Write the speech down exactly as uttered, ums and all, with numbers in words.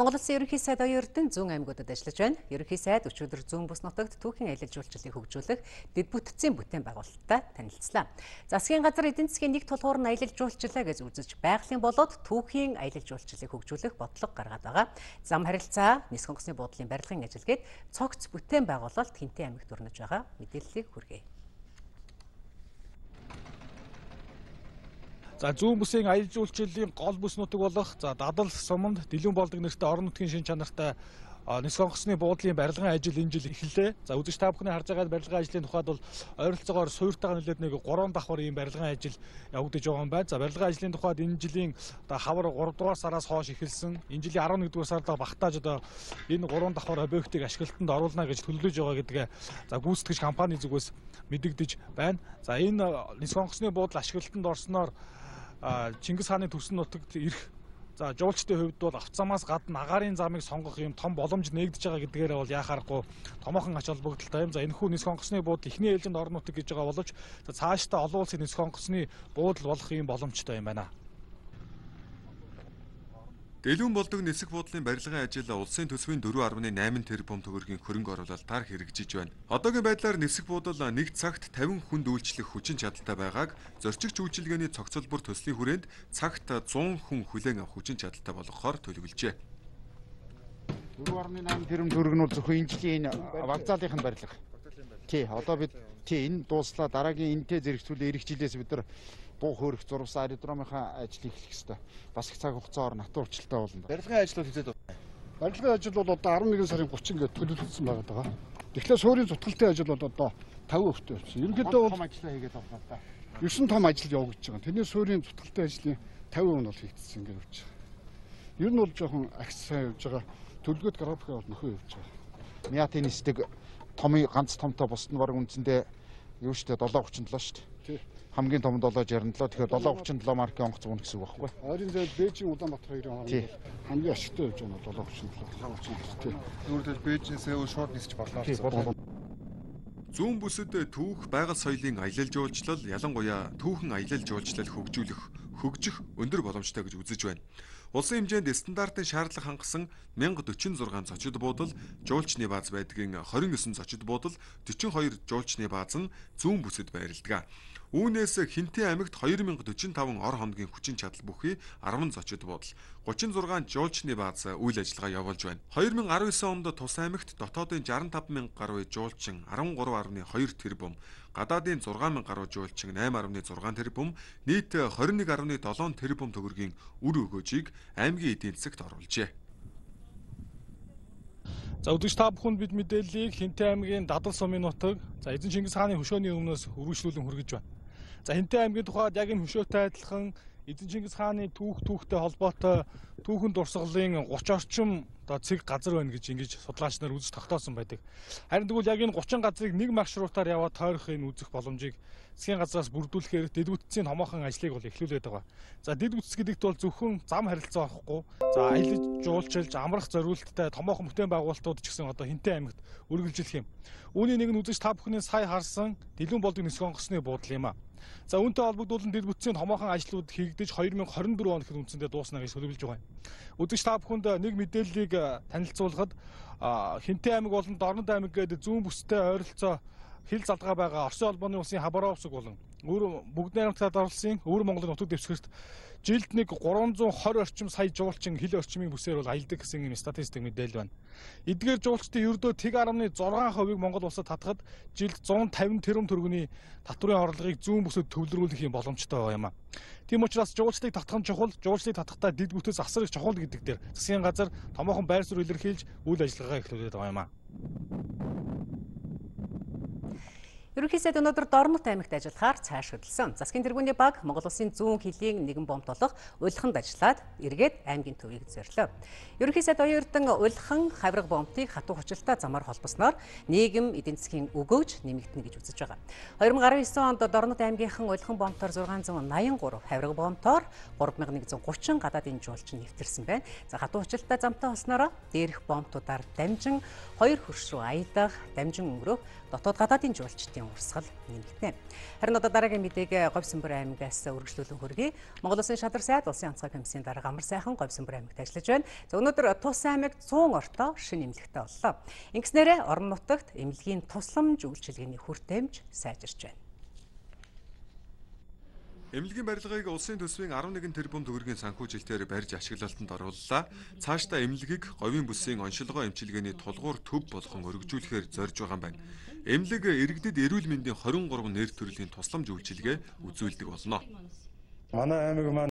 Монгол Улсын Ерөнхий сайд Л.Оюун-Эрдэнэ зүүн аймагуудад ажиллаж байна. Ерөнхий сайд өчигдөр зүүн бүс нутагт түүхийн аялал жуулчлалыг хөгжүүлэх дэд бүтцийн бүтээн байгуулалттай танилцлаа. Засгийн газар эдийн засгийн нэг тулгуур нь аялал жуулчлалаа гэж үзэж байгалийн болоод түүхийн аялал жуулчлалыг хөгжүүлэх бодлого гаргаад байгаа. Зам харилцаа, нисэх онгоцны буудлын барилгын ажилгээд цогц бүтээн байгуулалт Хинтээ аймагт өрнөж байгаа мэдээллийг хүргэе. За зүүн бүсийн аялал жуулчлалын гол бүс нутаг болох за дадал суманд дэлгүүн болдог нэртэй орон нутгийн шин чанартай нисэх онгоцны буудлын барилгын ажил энэ жил эхэллээ. За үзэгч та бүхний харж байгаа барилгын ажлын тухайд бол ойролцоогоор суурьтайгаа нөлөөд нэг гурван давхар ийм барилгын ажил явагдаж байгаа юм байна. За барилгын ажлын тухайд энэ жилийн одоо хавар гурав дугаар сараас хойш эхэлсэн. Энэ жилийн арван нэгдүгээр сард багтааж одоо энэ гурван давхар объектыг ашиглалтанд оруулна гэж төлөвлөж байгаа гэдгээ за гүйцэтгэгч компани зүгээс мэдэгдэж байна. За энэ нисэх онгоцны буудлын ашиглалтанд орсноор Чингис хааны төрсөн нутагт ирэх за жуулчдын хувьд бол авцамаас гадна агаарын замыг сонгох юм том боломж нэгдэж байгаа гэдгээр бол яхаарахгүй томоохон ач холбогдолтой юм. За энэхүү нисэх онгоцны буудал эхний ээлжинд орон нутаг гэж байгаа боловч за цаашдаа олон улсын нисэх онгоцны буудал болох юм боломжтой юм байна. Дэлгүүн болдог нисэх буудлын барилгын ажил улсын төсвийн дөрвөн арван найман тэрбум төгрөгийн хөрөнгө оруулалтаар хэрэгжиж байна. Одоогийн байдлаар нисэх буудал нэг цагт тавин хүнд үйлчлэх хүчин чадалтай байгааг зорчигч үйлчилгээний цогцлбор төслийн хүрээнд цагт зуун хүн хүлээн авах хүчин чадалтай болгохоор төлөвлөжээ. дөрвөн арван найман тэрбум төгрөг нь зөвхөн энэ жилийн вокзалынх нь барилга. Тий, одоо бид тий энэ дууслаа дараагийн энэтэй зэрэгцүүлээ эх жилээс бид нар буу хөөрөх зурвас аэродромынхаа ажлыг эхлэх ёстой. Бас их цаг хугацаагаар натур урчлалтай болно. Барилгын ажлууд хэзээ дөө? Барилгын ажил бол одоо арван нэгэн сарын гучин гээд төлөвлөсөн байгаа. Тэгэхээр суурийн цутгалтын ажил бол одоо тавин хувьтай болсон. Ерөнхийдөө бол том ажиллаа хийгээд байгаа л да. ерөн том ажил явагдаж байгаа. Тэрний суурийн цутгалтын ажлын тавин хувь нь бол хийгдсэн ингээд явж байгаа. Ер нь бол жоохон агс сайн явж байгаа. Төлөвлөгөөт графикаа бол нөхөө явж байгаа. Мяатын нисдэг томын ганц томтой бусд нь баг үндсэндээ юу штэ долоо гучин долоо штэ. Тий. Хамгийн том долоо жарин долоо. Тэгэхээр долоо гучин долоо маркийн онгоц өгнө гэсэн үг байхгүй. Ойрын зээл Бээжин Улаанбаатар хоёрын хооронд хамгийн ашигтай явж байгаа нь долоо гучин долоо гучин тий. Өөрөлд Бээжин Сеул шууд нисэж боллоо. Зүүн бүсэд түүх байгаль соёлын аялал жуулчлал ялангуяа түүхэн аялал жуулчлал хөгжүүлэх хөгжих өндөр боломжтой гэж үзэж байна. Улсын хэмжээнд стандартын шаардлага хангасан мянга дөрвөн зургаан зочид буудал, жуулчны бааз байдгийн хорин девять зочид буудал, дөрвөн хоёр жуулчны бааз нь зүүн бүсэд байрладаг. Үүнээс Хинтээ аймагт хоёр мянга дөрвөн таван ор хоногийн хүчин чадал бүхий арван зочид буудал, гучин зургаан жуулчны бааз үйл ажиллагаа явуулж байна. хоёр мянга арван девять онд Тус аймагт дотоодын шестдесят таван мянга гаруй жуулчин арван гурван арван хоёр тэрбум, гадаадын зургаан мянга гаруй жуулчин найман арван зургаан тэрбум, нийт двадцать нэг арван седем тэрбум төгрөгийн үр өгөөжийг аймгийн эдийн засагт оруулжээ. За өдөрч та бүхэнд бид мэдээллийг Хинтээ аймгийн дадал сумын нутаг за эзэн Чингис хааны хөшөөний өмнөөс үргэлжлүүлэн хүргэж байна. За Хинтээ аймгийн тухайд яг энэ хөшөөтэй адилхан эзэн Чингис хааны түүх түүхтэй холбоотой түүхэн дурсгалын гучин орчим одоо цэг газар байна гэж ингэж судлаач нар үзэж тогтоосон байдаг. Харин тэгвэл яг энэ гучин газрыг нэг маршрутаар яваад тойрох энэ үзэх боломжийг засгийн газраас бүрдүүлэхээр дэд бүтцийн томоохон ажлыг бол эхлүүлээд байгаа. За дэд бүтц гэдэгт бол зөвхөн зам харилцаа орохгүй. За аялал жуулчилж амрах зориулттай томоохон бүтээн байгуулалтууд ч гэсэн одоо Хинтээ аймагт үргэлжилэх юм. Үүний нэг нь үзэж та бүхний сая харсан дэлгүүн болдог нисэх онгоцны буудал юм а. За үүнтэй холбогдуулан дэд бүтцийн томоохон ажлууд хийгдэж хоёр мянга хорин дөрвөн он гэхэд үндсэндээ дуусна гэж төлөвлөж байгаа юм. Үзэгч та бүхэнд нэг мэдээллийг танилцуулахад Хинтээ аймаг болон Дорнод аймаг гэдэг зүүн бүстэй ойролцоо хил залгаа байгаа Оросын холбооны улсын Хабаровск болон өөр бүгд найрамдлагад оруулсан өвөр Монголын нутаг дэвсгэрт жилд нэг гурван зуун хорин орчим сая жуулчин хил орчмын бүсээр бол аялдаг гэсэн юм статистик мэдээлэл байна. Эдгээр жуулчдын ердөө тэг арван зургаан хувийг Монгол улсад татахад жилд зуун тавин тэрбум төгрөгийн татврын орлогыг зүүн бүсэд төвлөрүүлэх юм боломжтой байгаа юм а. Тийм учраас жуулчдыг татах нь чухал, жуулчдыг татахдаа дэд бүтэц асар их чухал гэдэг дээр засгийн газар томоохон байр суурь илэрхийлж үйл ажиллагаа эхлүүлээд байгаа юм а. Ерөнхий сайд өнөөдөр Дорнод аймагт ажиллахаар цааш хөдөлсөн. Засгийн тэргүүний баг Монгол Улсын зүүн хилийн нэгэн боомтод Ульханд ажиллаад эргээд аймгийн төвийг зорилоо. Ерөнхий сайд Л.Оюун-Эрдэнэ Ульхан хавраг боомтыг хатуу хүчилтэй замаар холбосноор нийгэм эдийн засгийн өгөөж нэмэгдэнэ гэж үзэж байгаа. хоёр мянга арван девять онд Дорнод аймгийнхан Ульхан боомтоор зургаан зуун найман гурав, хавраг боомтоор гурван мянга нэгдүгээр гучин гадаадын жуулчин нэвтэрсэн байна. За хатуу хүчилтэй замтай болсноор дээрх боомтуудаар дамжин хоёр хөрш рүү аялах, дамжин өнгөрөх дотоод гадаадын жуулчдын урсгал нэмэгдэнэ. Харин одоо дараагийн мэдээг Говьсөнбөр аймгаас үргэлжлүүлэн хүргэе. Монгол Улсын шадар сайд улсын онцгой комиссийн дарга амар сайхан Говьсөнбөр аймагт ажиллаж байна. За өнөөдөр тус аймагт цөөн орто шинэ эмнэлэгтэй боллоо. Ингэснээрээ орон нутагт эмнэлгийн тусламж үйлчилгээний хүртээмж сайжирч байна. Эмнэлгийн барилгыг улсын төсвийн арван нэгэн тэрбум төгрөгийн санхүүжилтээр барьж ашиглалтанд орууллаа. Цаашдаа эмнэлгийг говийн бүсийн оншилгоо эмчилгээний тулгуур төв болгон өргөжүүлэхээр зорж байгаа юм байна. Эмнэлэг иргэдэд эрүүл мэндийн хорин гурван нэр төрлийн тусламж үйлчилгээ үзүүлдэг болно. Манай аймаг маань